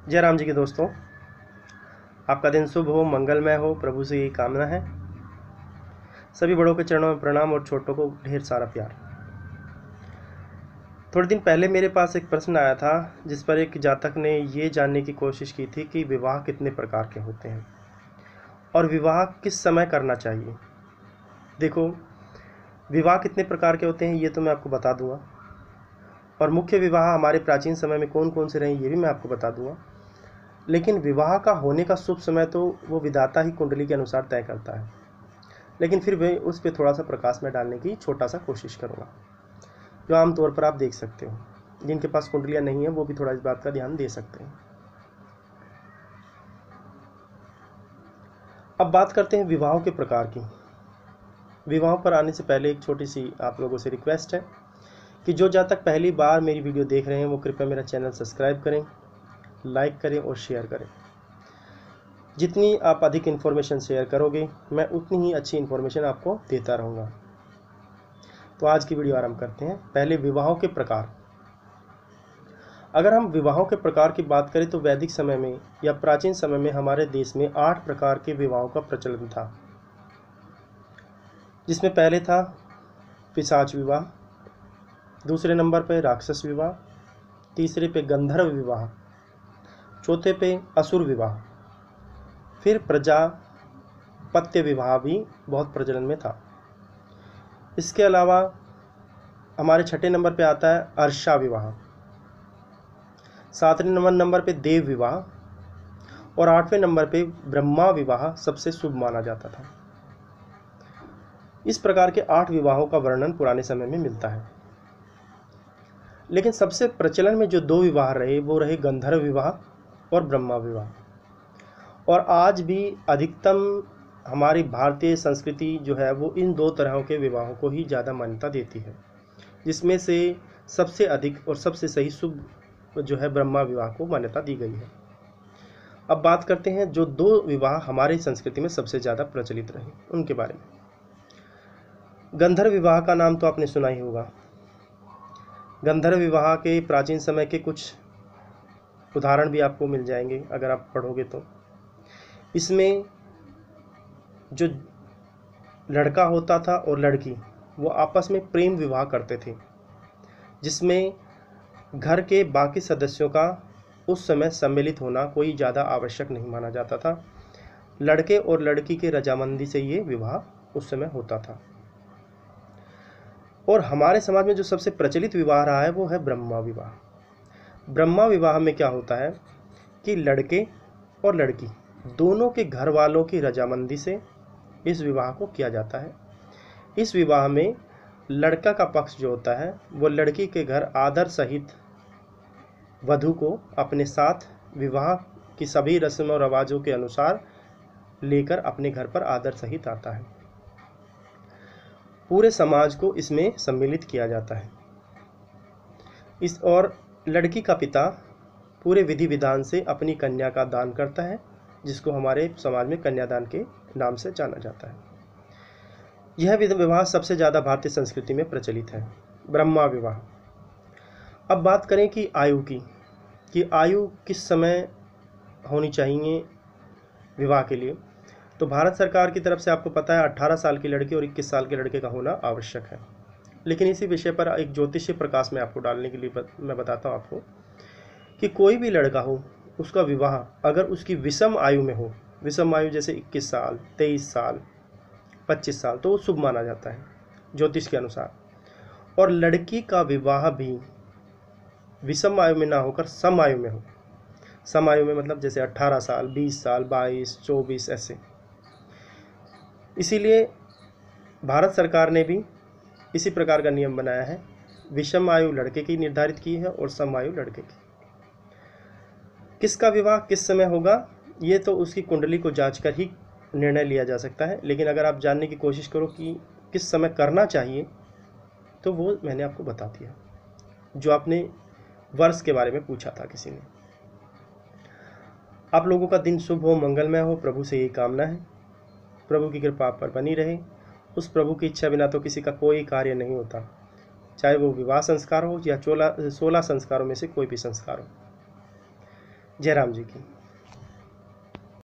जय राम जी के दोस्तों, आपका दिन शुभ हो, मंगलमय हो, प्रभु से यही कामना है। सभी बड़ों के चरणों में प्रणाम और छोटों को ढेर सारा प्यार। थोड़े दिन पहले मेरे पास एक प्रश्न आया था जिस पर एक जातक ने ये जानने की कोशिश की थी कि विवाह कितने प्रकार के होते हैं और विवाह किस समय करना चाहिए। देखो, विवाह कितने प्रकार के होते हैं ये तो मैं आपको बता दूंगा, और मुख्य विवाह हमारे प्राचीन समय में कौन कौन से रहे ये भी मैं आपको बता दूंगा। लेकिन विवाह का होने का शुभ समय तो वो विधाता ही कुंडली के अनुसार तय करता है, लेकिन फिर मैं उस पर थोड़ा सा प्रकाश में डालने की छोटा सा कोशिश करूँगा, जो आमतौर पर आप देख सकते हो। जिनके पास कुंडलियाँ नहीं है वो भी थोड़ा इस बात का ध्यान दे सकते हैं। अब बात करते हैं विवाहों के प्रकार की। विवाहों पर आने से पहले एक छोटी सी आप लोगों से रिक्वेस्ट है कि जो जातक पहली बार मेरी वीडियो देख रहे हैं वो कृपया मेरा चैनल सब्सक्राइब करें, लाइक करें और शेयर करें। जितनी आप अधिक इन्फॉर्मेशन शेयर करोगे मैं उतनी ही अच्छी इन्फॉर्मेशन आपको देता रहूँगा। तो आज की वीडियो आरंभ करते हैं। पहले विवाहों के प्रकार। अगर हम विवाहों के प्रकार की बात करें तो वैदिक समय में या प्राचीन समय में हमारे देश में 8 प्रकार के विवाहों का प्रचलन था, जिसमें पहले था पिशाच विवाह, दूसरे नंबर पे राक्षस विवाह, तीसरे पे गंधर्व विवाह, चौथे पे असुर विवाह, फिर प्रजापत्य विवाह भी बहुत प्रचलन में था। इसके अलावा हमारे छठे नंबर पे आता है अर्षा विवाह, सातवें नंबर पे देव विवाह और 8वें नंबर पे ब्रह्मा विवाह सबसे शुभ माना जाता था। इस प्रकार के 8 विवाहों का वर्णन पुराने समय में मिलता है। लेकिन सबसे प्रचलन में जो 2 विवाह रहे वो रहे गंधर्व विवाह और ब्रह्मा विवाह। और आज भी अधिकतम हमारी भारतीय संस्कृति जो है वो इन 2 तरह के विवाहों को ही ज़्यादा मान्यता देती है, जिसमें से सबसे अधिक और सबसे सही शुभ जो है ब्रह्मा विवाह को मान्यता दी गई है। अब बात करते हैं जो 2 विवाह हमारी संस्कृति में सबसे ज़्यादा प्रचलित रहे उनके बारे में। गंधर्व विवाह का नाम तो आपने सुना ही होगा। गंधर्व विवाह के प्राचीन समय के कुछ उदाहरण भी आपको मिल जाएंगे अगर आप पढ़ोगे तो। इसमें जो लड़का होता था और लड़की वो आपस में प्रेम विवाह करते थे, जिसमें घर के बाकी सदस्यों का उस समय सम्मिलित होना कोई ज़्यादा आवश्यक नहीं माना जाता था। लड़के और लड़की के रजामंदी से ये विवाह उस समय होता था। और हमारे समाज में जो सबसे प्रचलित विवाह रहा है वो है ब्रह्मा विवाह। ब्रह्मा विवाह में क्या होता है कि लड़के और लड़की दोनों के घर वालों की रजामंदी से इस विवाह को किया जाता है। इस विवाह में लड़का का पक्ष जो होता है वो लड़की के घर आदर सहित वधू को अपने साथ विवाह की सभी रस्म और रवाजों के अनुसार लेकर अपने घर पर आदर सहित आता है। पूरे समाज को इसमें सम्मिलित किया जाता है। इस और लड़की का पिता पूरे विधि विधान से अपनी कन्या का दान करता है, जिसको हमारे समाज में कन्यादान के नाम से जाना जाता है। यह विवाह सबसे ज़्यादा भारतीय संस्कृति में प्रचलित है, ब्रह्मा विवाह। अब बात करें कि आयु की, कि आयु किस समय होनी चाहिए विवाह के लिए, तो भारत सरकार की तरफ से आपको पता है 18 साल की लड़की और 21 साल के लड़के का होना आवश्यक है। लेकिन इसी विषय पर एक ज्योतिषीय प्रकाश में आपको डालने के लिए मैं बताता हूँ आपको कि कोई भी लड़का हो उसका विवाह अगर उसकी विषम आयु में हो, विषम आयु जैसे 21 साल, 23 साल, 25 साल, तो वो शुभ माना जाता है ज्योतिष के अनुसार। और लड़की का विवाह भी विषम आयु में ना होकर सम आयु में हो। सम आयु में मतलब जैसे 18 साल, 20 साल, 22, 24 ऐसे। इसीलिए भारत सरकार ने भी इसी प्रकार का नियम बनाया है। विषम आयु लड़के की निर्धारित की है और सम आयु लड़के की। किसका विवाह किस समय होगा ये तो उसकी कुंडली को जांचकर ही निर्णय लिया जा सकता है। लेकिन अगर आप जानने की कोशिश करो कि किस समय करना चाहिए तो वो मैंने आपको बता दिया, जो आपने वर्ष के बारे में पूछा था किसी ने। आप लोगों का दिन शुभ हो, मंगलमय हो, प्रभु से यही कामना है। प्रभु की कृपा आप पर बनी रहे। उस प्रभु की इच्छा बिना तो किसी का कोई कार्य नहीं होता, चाहे वो विवाह संस्कार हो या 16 संस्कारों में से कोई भी संस्कार हो। जयराम जी की।